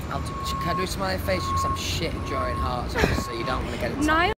Can I do a smiley face because I'm shit at drawing hearts, so you don't want to get it.